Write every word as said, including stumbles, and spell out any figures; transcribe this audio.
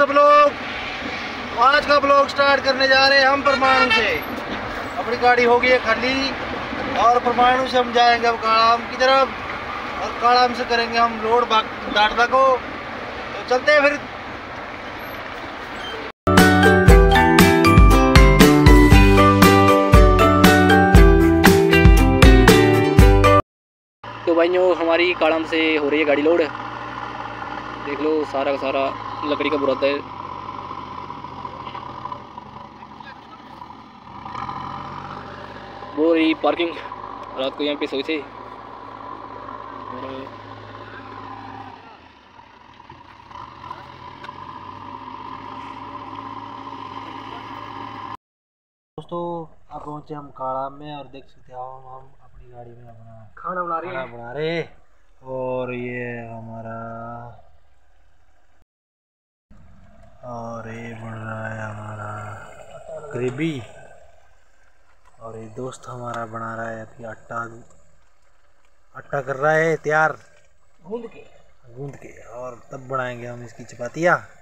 सब लोग, आज का ब्लॉग स्टार्ट करने जा रहे हैं हम परमाणु से। अपनी गाड़ी होगी है खाली और परमाणु से हम जाएंगे अब काड़ाम की तरफ और काड़ाम से करेंगे हम लोड डाटवा को। तो चलते हैं फिर। तो भाइयों हमारी काड़ाम से हो रही है गाड़ी लोड। देख लो सारा का सारा लकड़ी का बुरादा है। वो रही पार्किंग, रात को यहाँ पे सोए थे। दोस्तों अब पहुंचे हम काड़ाम में और देख सकते हो हम अपनी गाड़ी में अपना खाना बना रहे हैं बना रहे और ये हमारा और ये बन रहा है हमारा ग्रेवी और ये दोस्त हमारा बना रहा है अभी आटा आटा कर रहा है तैयार गूंद के गूंद के और तब बनाएंगे हम इसकी चपातियाँ।